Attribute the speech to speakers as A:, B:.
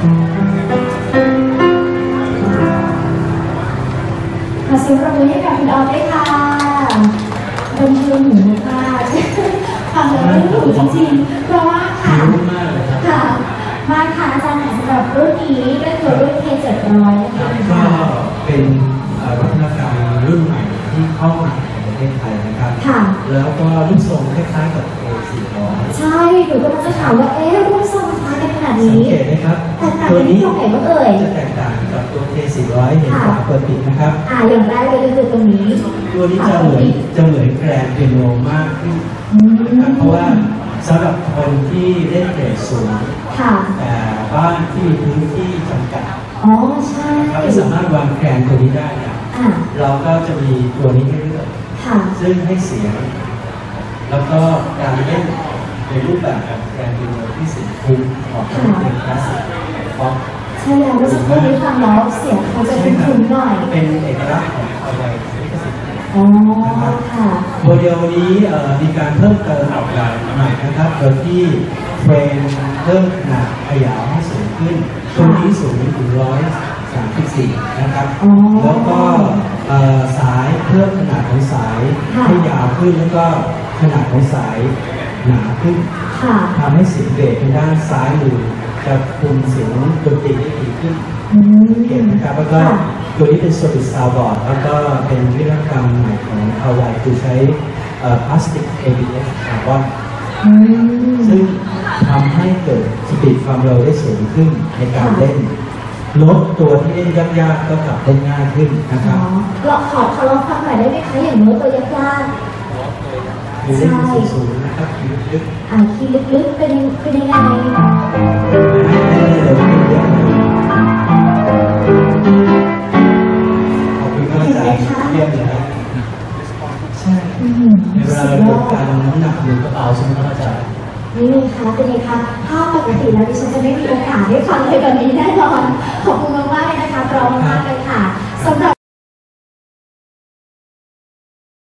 A: ขอเสียงปรบมือให้กับคุณออฟด้วยค่ะเป็นเพื่อนหนูมากฟังแล้วไม่ถูกจริงๆเพราะว่าค่ะค่ะมาค่ะอาจารย์สำหรับรุ่นนี้ก็คือรุ่น K700 นะคะ
B: ก็เป็นวัฒนธรรมรุ่นใหม่ที่เข้ามาในประเทศไทยนะครับแล้วก็รูปทรงคล้ายๆกับ K400
A: ใช่หนูก็จะถามว่ารูปทรงคล้ายกันขนาดนี้
B: สังเกตไหมครับ
A: ตัวนี้ตรงไหนบ้างเอ่ย
B: จะแตกต่างกับตัว K400 เห็นฝาเปิดปิดนะครับ
A: อย่างแรกเลยคือตรงนี้
B: ตัวนี้จะเหมือนแกรนด์เปียโนมากขึ้นนะครับเพราะว่าสำหรับคนที่เล่นเบสสูงแต่บ้านที่มีพื้นที่จำกัด
A: ใช่
B: เขาไม่สามารถวางแกรนตัวนี้ได้เนี่ยเราก็จะมีตัวนี้ให้เลือกซึ่งให้เสียงแล้วก็การเล่นในรูปแบบของแกรนเปียโนที่เสียงคุ้มออกมาเป็นคลาสสิกป๊อป
A: ใช่แล้วเมื่อสักครู่นี้ฟังแล้วเสียงเขาจะคุ้นๆหน่อย
B: เป็นเอกลักษณ์ของเอาไว้ลิขสิทธิ์
A: ค่ะ
B: โมเดลนี้มีการเพิ่มเติมออกแบบใหม่นะครับโดยที่เฟรมเพิ่มขนาดขยายให้สูงขึ้นตัวนี้สูงถึง134นะครับแล้วก็สายเพิ่มขนาดของสายให้ยาวขึ้นแล้วก็ขนาดของสายหนาขึ้นทำให้เสียงเบสทางด้านซ้ายมือจะคุมเสียงดนตรีได้ดีขึ้นเห็นนะครับแล้วก็ตัวนี้เป็นโซลิดซาวด์บอร์ดแล้วก็เป็นวิธีการใหม่ของฮาวายคือใช้พลาสติก ABS คาร์บอนซึ่งทำให้เกิดสปีดความเร็วได้สูงขึ้นในการเล่นลดตัวที่เล่นยากๆก็กลับเล่นง่ายขึ้นนะครับ
A: เราขอลองฟังหน่อยได้ไหมคะอย่างโน้ตตัวยาก
B: ๆคือเล่นสูงๆนะครับคีย์ลึก
A: ๆคีย์ลึกๆเป็นยังไง
B: เยี่ยมเลยนะใช่เวลาเราดูการน้ำหนักอยู่กระเป๋าใช่ไหมครับอาจารย์
A: นี่เลยค่ะเป็นไงคะถ้าปกติแล้วดิฉันจะไม่มีโอกาสได้ฟังเลยแบบนี้แน่นอนขอบคุณมากๆเลยนะคะพร้อมมากเลยค่ะสำหรับ